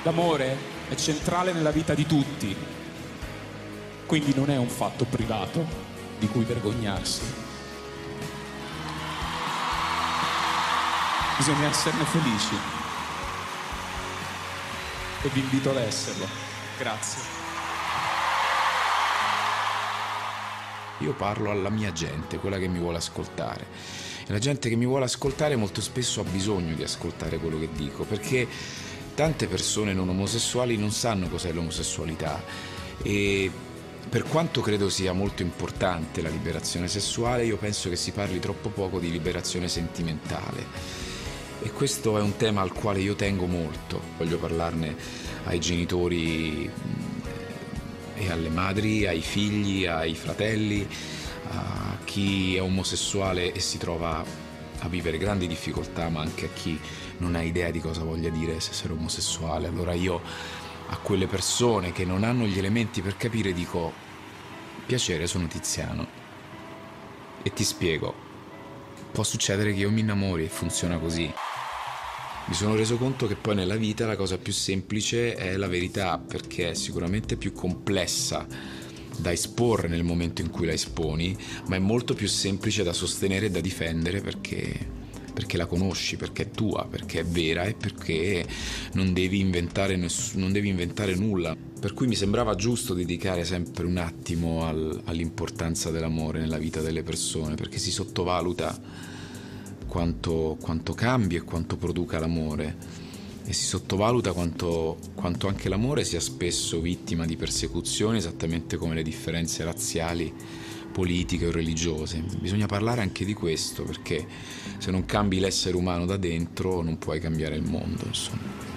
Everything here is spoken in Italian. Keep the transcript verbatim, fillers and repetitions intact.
L'amore è centrale nella vita di tutti, quindi non è un fatto privato di cui vergognarsi. Bisogna esserne felici e vi invito ad esserlo. Grazie. Io parlo alla mia gente, quella che mi vuole ascoltare. E la gente che mi vuole ascoltare molto spesso ha bisogno di ascoltare quello che dico, perché tante persone non omosessuali non sanno cos'è l'omosessualità e per quanto credo sia molto importante la liberazione sessuale, io penso che si parli troppo poco di liberazione sentimentale. E questo è un tema al quale io tengo molto. Voglio parlarne ai genitori e alle madri, ai figli, ai fratelli, a chi è omosessuale e si trova a vivere grandi difficoltà, ma anche a chi non ha idea di cosa voglia dire essere omosessuale. Allora io a quelle persone che non hanno gli elementi per capire dico: piacere, sono Tiziano e ti spiego. Può succedere che io mi innamori e funziona così. Mi sono reso conto che poi nella vita la cosa più semplice è la verità, perché è sicuramente più complessa da esporre nel momento in cui la esponi, ma è molto più semplice da sostenere e da difendere perché, perché la conosci, perché è tua, perché è vera e perché non devi inventare, ness- non devi inventare nulla. Per cui mi sembrava giusto dedicare sempre un attimo al, all'importanza dell'amore nella vita delle persone, perché si sottovaluta quanto, quanto cambi e quanto produca l'amore. E si sottovaluta quanto, quanto anche l'amore sia spesso vittima di persecuzioni, esattamente come le differenze razziali, politiche o religiose. Bisogna parlare anche di questo, perché se non cambi l'essere umano da dentro non puoi cambiare il mondo, insomma.